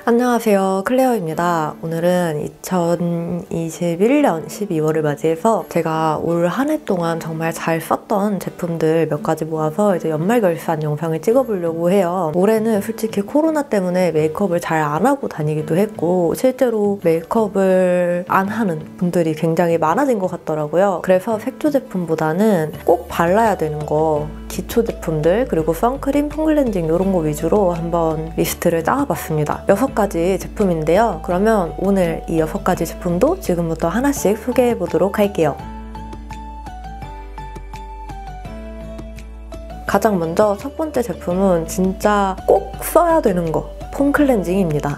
안녕하세요, 클레어입니다. 오늘은 2021년 12월을 맞이해서 제가 올 한 해 동안 정말 잘 썼던 제품들 몇 가지 모아서 이제 연말 결산 영상을 찍어보려고 해요. 올해는 솔직히 코로나 때문에 메이크업을 잘 안 하고 다니기도 했고 실제로 메이크업을 안 하는 분들이 굉장히 많아진 것 같더라고요. 그래서 색조 제품보다는 꼭 발라야 되는 거, 기초 제품들, 그리고 선크림, 폼클렌징 이런 거 위주로 한번 리스트를 짜봤습니다. 6가지 제품인데요. 그러면 오늘 이 6가지 제품도 지금부터 하나씩 소개해보도록 할게요. 가장 먼저 첫 번째 제품은 진짜 꼭 써야 되는 거, 폼클렌징입니다.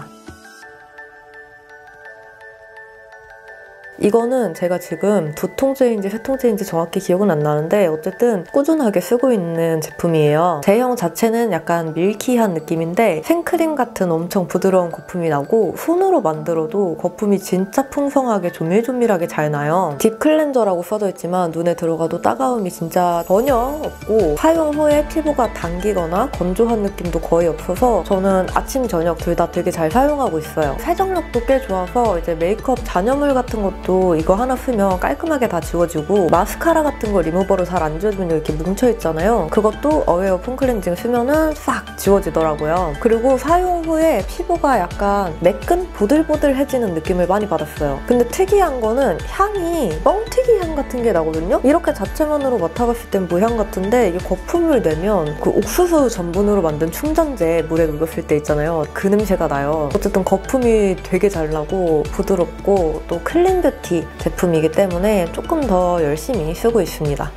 이거는 제가 지금 2통째인지 3통째인지 정확히 기억은 안 나는데 어쨌든 꾸준하게 쓰고 있는 제품이에요. 제형 자체는 약간 밀키한 느낌인데 생크림 같은 엄청 부드러운 거품이 나고 손으로 만들어도 거품이 진짜 풍성하게 조밀조밀하게 잘 나요. 딥 클렌저라고 써져 있지만 눈에 들어가도 따가움이 진짜 전혀 없고 사용 후에 피부가 당기거나 건조한 느낌도 거의 없어서 저는 아침, 저녁 둘 다 되게 잘 사용하고 있어요. 세정력도 꽤 좋아서 이제 메이크업 잔여물 같은 것도 이거 하나 쓰면 깔끔하게 다 지워지고 마스카라 같은 거 리무버로 잘 안 지워지면 이렇게 뭉쳐있잖아요. 그것도 어웨어 폼클렌징 쓰면은 싹 지워지더라고요. 그리고 사용 후에 피부가 약간 매끈 보들보들해지는 느낌을 많이 받았어요. 근데 특이한 거는 향이 뻥튀기 향 같은 게 나거든요? 이렇게 자체만으로 맡아봤을 땐 무향 같은데 이게 거품을 내면 그 옥수수 전분으로 만든 충전재 물에 녹였을 때 있잖아요. 그 냄새가 나요. 어쨌든 거품이 되게 잘 나고 부드럽고 또 클린뷰티 제품이기 때문에 조금 더 열심히 쓰고 있습니다.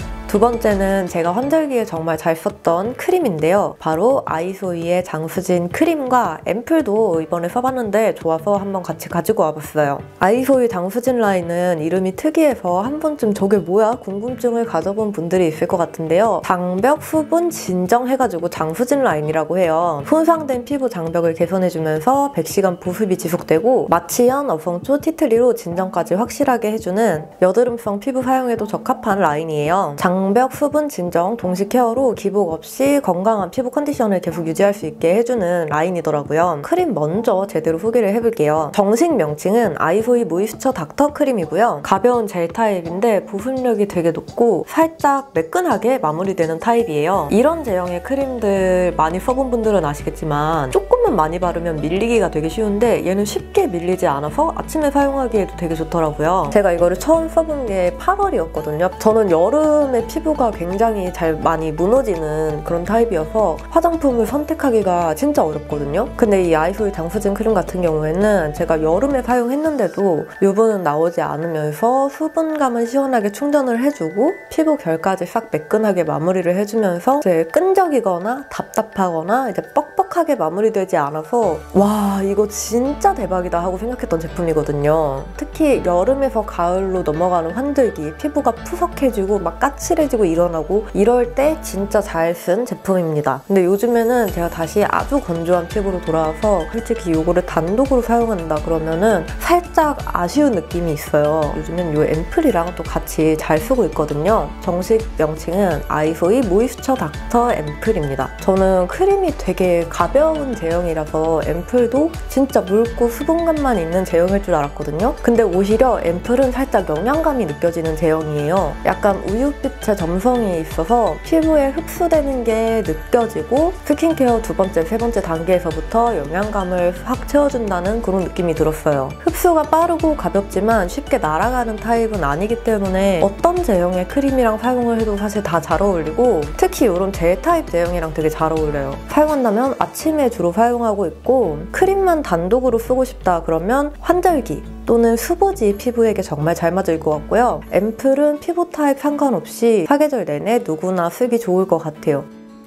두 번째는 제가 환절기에 정말 잘 썼던 크림인데요. 바로 아이소이의 장수진 크림과 앰플도 이번에 써봤는데 좋아서 한번 같이 가지고 와봤어요. 아이소이 장수진 라인은 이름이 특이해서 한 번쯤 저게 뭐야? 궁금증을 가져본 분들이 있을 것 같은데요. 장벽 수분 진정해가지고 장수진 라인이라고 해요. 손상된 피부 장벽을 개선해주면서 100시간 보습이 지속되고 마취연, 어성초, 티트리로 진정까지 확실하게 해주는 여드름성 피부 사용에도 적합한 라인이에요. 장벽 수분 진정 동시 케어로 기복 없이 건강한 피부 컨디션을 계속 유지할 수 있게 해주는 라인이더라고요. 크림 먼저 제대로 소개를 해볼게요. 정식 명칭은 아이소이 모이스처 닥터 크림이고요. 가벼운 젤 타입인데 보습력이 되게 높고 살짝 매끈하게 마무리되는 타입이에요. 이런 제형의 크림들 많이 써본 분들은 아시겠지만 조금만 많이 바르면 밀리기가 되게 쉬운데 얘는 쉽게 밀리지 않아서 아침에 사용하기에도 되게 좋더라고요. 제가 이거를 처음 써본 게 8월이었거든요. 저는 여름에 피부가 굉장히 잘 많이 무너지는 그런 타입이어서 화장품을 선택하기가 진짜 어렵거든요. 근데 이 아이소이 장수진 크림 같은 경우에는 제가 여름에 사용했는데도 유분은 나오지 않으면서 수분감은 시원하게 충전을 해주고 피부 결까지 싹 매끈하게 마무리를 해주면서 이제 끈적이거나 답답하거나 이제 뻑뻑하게 마무리되지 않아서 와, 이거 진짜 대박이다 하고 생각했던 제품이거든요. 특히 여름에서 가을로 넘어가는 환절기 피부가 푸석해지고 막 까칠해지고 일어나고 이럴 때 진짜 잘 쓴 제품입니다. 근데 요즘에는 제가 다시 아주 건조한 피부로 돌아와서 솔직히 이거를 단독으로 사용한다 그러면은 살짝 아쉬운 느낌이 있어요. 요즘엔 이 앰플이랑 또 같이 잘 쓰고 있거든요. 정식 명칭은 아이소이 모이스처 닥터 앰플입니다. 저는 크림이 되게 가벼운 제형이라서 앰플도 진짜 묽고 수분감만 있는 제형일 줄 알았거든요. 근데 오히려 앰플은 살짝 영양감이 느껴지는 제형이에요. 약간 우윳빛의 점성이 있어서 피부에 흡수되는 게 느껴지고 스킨케어 두 번째, 세 번째 단계에서부터 영양감을 확 채워준다는 그런 느낌이 들었어요. 흡수가 빠르고 가볍지만 쉽게 날아가는 타입은 아니기 때문에 어떤 제형의 크림이랑 사용을 해도 사실 다 잘 어울리고 특히 이런 젤 타입 제형이랑 되게 잘 어울려요. 사용한다면 아침에 주로 사용하고 있고 크림만 단독으로 쓰고 싶다 그러면 환절기 또는 수부지 피부에게 정말 잘 맞을 것 같고요. 앰플은 피부 타입 상관없이 사계절 내내 누구나 쓰기 좋을 것 같아요.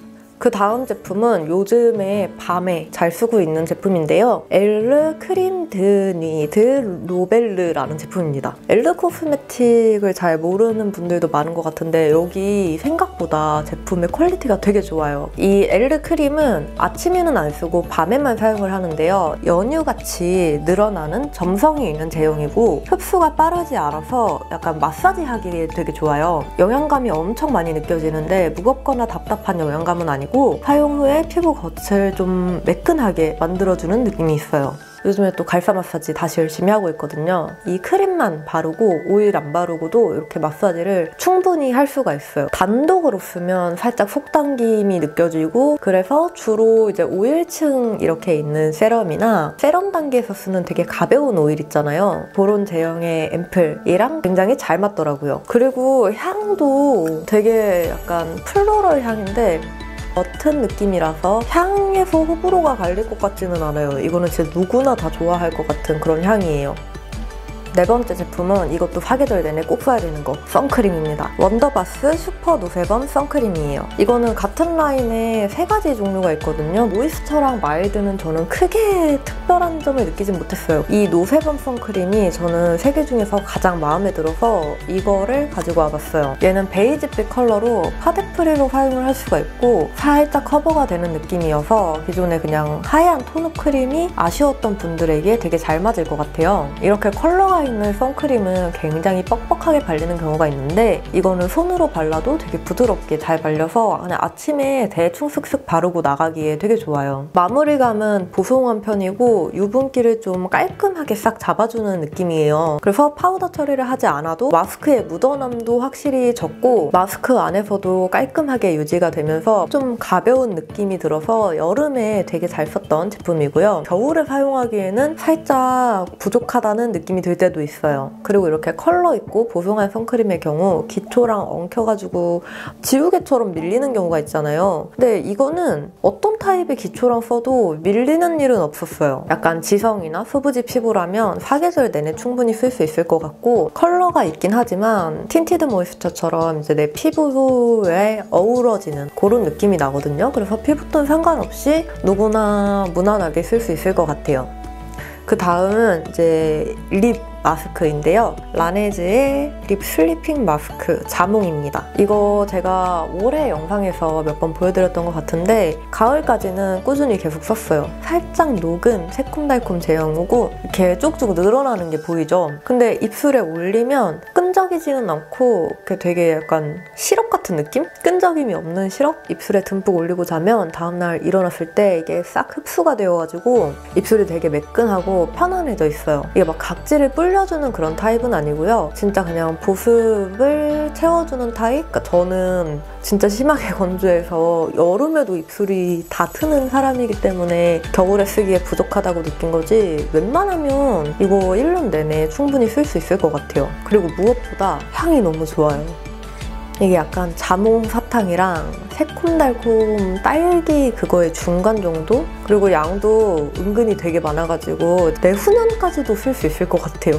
그 다음 제품은 요즘에 밤에 잘 쓰고 있는 제품인데요. 엘르 크림 드 로벨르라는 제품입니다. 엘르 코스메틱을 잘 모르는 분들도 많은 것 같은데 여기 생각보다 제품의 퀄리티가 되게 좋아요. 이 엘르 크림은 아침에는 안 쓰고 밤에만 사용을 하는데요. 연유같이 늘어나는 점성이 있는 제형이고 흡수가 빠르지 않아서 약간 마사지 하기에 되게 좋아요. 영양감이 엄청 많이 느껴지는데 무겁거나 답답한 영양감은 아니고 바르고 사용 후에 피부 겉을 좀 매끈하게 만들어주는 느낌이 있어요. 요즘에 또 갈사 마사지 다시 열심히 하고 있거든요. 이 크림만 바르고 오일 안 바르고도 이렇게 마사지를 충분히 할 수가 있어요. 단독으로 쓰면 살짝 속당김이 느껴지고, 그래서 주로 이제 오일층 이렇게 있는 세럼이나 세럼 단계에서 쓰는 되게 가벼운 오일 있잖아요. 그런 제형의 앰플이랑 굉장히 잘 맞더라고요. 그리고 향도 되게 약간 플로럴 향인데 같은 느낌이라서 향에서 호불호가 갈릴 것 같지는 않아요. 이거는 진짜 누구나 다 좋아할 것 같은 그런 향이에요. 네 번째 제품은 이것도 사계절 내내 꼭 써야 되는 거, 선크림입니다. 원더바스 슈퍼 노세범 선크림이에요. 이거는 같은 라인에 3가지 종류가 있거든요. 모이스처랑 마일드는 저는 크게 특별한 점을 느끼진 못했어요. 이 노세범 선크림이 저는 3개 중에서 가장 마음에 들어서 이거를 가지고 와봤어요. 얘는 베이지빛 컬러로 파데프리로 사용을 할 수가 있고 살짝 커버가 되는 느낌이어서 기존에 그냥 하얀 토너 크림이 아쉬웠던 분들에게 되게 잘 맞을 것 같아요. 이렇게 컬러가 있는 선크림은 굉장히 뻑뻑하게 발리는 경우가 있는데 이거는 손으로 발라도 되게 부드럽게 잘 발려서 그냥 아침에 대충 슥슥 바르고 나가기에 되게 좋아요. 마무리감은 보송한 편이고 유분기를 좀 깔끔하게 싹 잡아주는 느낌이에요. 그래서 파우더 처리를 하지 않아도 마스크의 묻어남도 확실히 적고 마스크 안에서도 깔끔하게 유지가 되면서 좀 가벼운 느낌이 들어서 여름에 되게 잘 썼던 제품이고요. 겨울에 사용하기에는 살짝 부족하다는 느낌이 들 때도 있어요. 그리고 이렇게 컬러 있고 보송한 선크림의 경우 기초랑 엉켜가지고 지우개처럼 밀리는 경우가 있잖아요. 근데 이거는 어떤 타입의 기초랑 써도 밀리는 일은 없었어요. 약간 지성이나 수부지 피부라면 사계절 내내 충분히 쓸 수 있을 것 같고 컬러가 있긴 하지만 틴티드 모이스처처럼 이제 내 피부에 어우러지는 그런 느낌이 나거든요. 그래서 피부톤 상관없이 누구나 무난하게 쓸 수 있을 것 같아요. 그 다음은 이제 립 마스크인데요. 라네즈의 립 슬리핑 마스크 자몽입니다. 이거 제가 올해 영상에서 몇 번 보여드렸던 것 같은데 가을까지는 꾸준히 계속 썼어요. 살짝 녹은 새콤달콤 제형이고 이렇게 쭉쭉 늘어나는 게 보이죠? 근데 입술에 올리면 끈적이지는 않고 이렇게 되게 약간 시럽 같은 느낌? 끈적임이 없는 시럽? 입술에 듬뿍 올리고 자면 다음날 일어났을 때 이게 싹 흡수가 되어가지고 입술이 되게 매끈하고 편안해져 있어요. 이게 막 각질을 불려주는 그런 타입은 아니고요. 진짜 그냥 보습을 채워주는 타입? 그러니까 저는 진짜 심하게 건조해서 여름에도 입술이 다 트는 사람이기 때문에 겨울에 쓰기에 부족하다고 느낀 거지 웬만하면 이거 1년 내내 충분히 쓸 수 있을 것 같아요. 그리고 무엇보다 향이 너무 좋아요. 이게 약간 자몽 사탕이랑 새콤달콤 딸기 그거의 중간 정도? 그리고 양도 은근히 되게 많아가지고 내후년까지도 쓸 수 있을 것 같아요.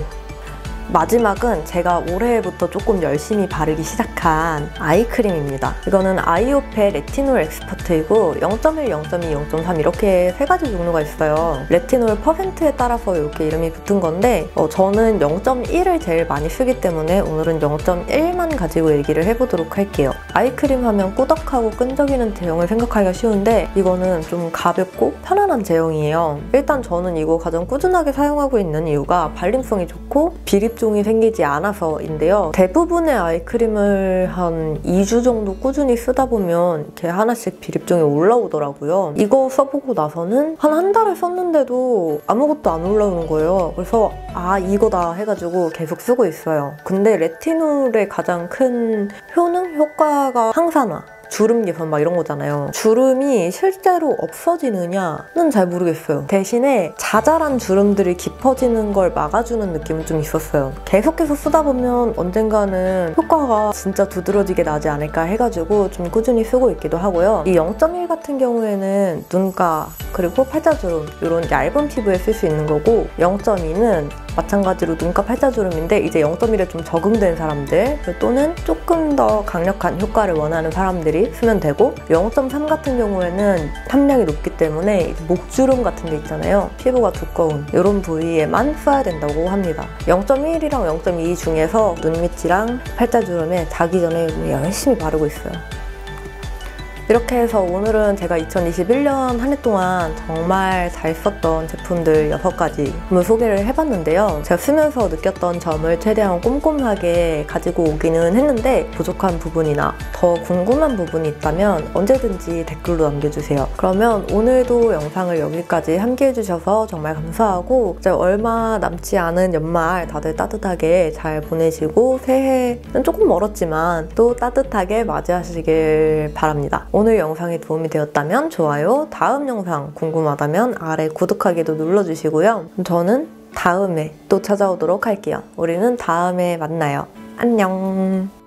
마지막은 제가 올해부터 조금 열심히 바르기 시작한 아이크림입니다. 이거는 아이오페 레티놀 엑스퍼트이고 0.1, 0.2, 0.3 이렇게 3가지 종류가 있어요. 레티놀 퍼센트에 따라서 이렇게 이름이 붙은 건데 저는 0.1을 제일 많이 쓰기 때문에 오늘은 0.1만 가지고 얘기를 해보도록 할게요. 아이크림 하면 꾸덕하고 끈적이는 제형을 생각하기가 쉬운데 이거는 좀 가볍고 편안한 제형이에요. 일단 저는 이거 가장 꾸준하게 사용하고 있는 이유가 발림성이 좋고 비립종이 생기지 않아서인데요. 대부분의 아이크림을 한 2주 정도 꾸준히 쓰다 보면 이렇게 하나씩 비립종이 올라오더라고요. 이거 써보고 나서는 한 달을 썼는데도 아무것도 안 올라오는 거예요. 그래서 아 이거다 해가지고 계속 쓰고 있어요. 근데 레티놀의 가장 큰 효과가 항산화, 주름 개선 막 이런 거잖아요. 주름이 실제로 없어지느냐는 잘 모르겠어요. 대신에 자잘한 주름들이 깊어지는 걸 막아주는 느낌은 좀 있었어요. 계속해서 쓰다 보면 언젠가는 효과가 진짜 두드러지게 나지 않을까 해가지고 좀 꾸준히 쓰고 있기도 하고요. 이 0.1 같은 경우에는 눈가 그리고 팔자주름 이런 얇은 피부에 쓸 수 있는 거고 0.2는 마찬가지로 눈가 팔자주름인데 이제 0.1에 좀 적응된 사람들 또는 조금 더 강력한 효과를 원하는 사람들이 쓰면 되고 0.3 같은 경우에는 함량이 높기 때문에 목주름 같은 게 있잖아요. 피부가 두꺼운 이런 부위에만 써야 된다고 합니다. 0.1이랑 0.2 중에서 눈 밑이랑 팔자주름에 자기 전에 열심히 바르고 있어요. 이렇게 해서 오늘은 제가 2021년 한 해 동안 정말 잘 썼던 제품들 6가지를 소개를 해봤는데요. 제가 쓰면서 느꼈던 점을 최대한 꼼꼼하게 가지고 오기는 했는데 부족한 부분이나 더 궁금한 부분이 있다면 언제든지 댓글로 남겨주세요. 그러면 오늘도 영상을 여기까지 함께 해주셔서 정말 감사하고 이제 얼마 남지 않은 연말 다들 따뜻하게 잘 보내시고 새해는 조금 멀었지만 또 따뜻하게 맞이하시길 바랍니다. 오늘 영상이 도움이 되었다면 좋아요, 다음 영상 궁금하다면 아래 구독하기도 눌러주시고요. 저는 다음에 또 찾아오도록 할게요. 우리는 다음에 만나요. 안녕.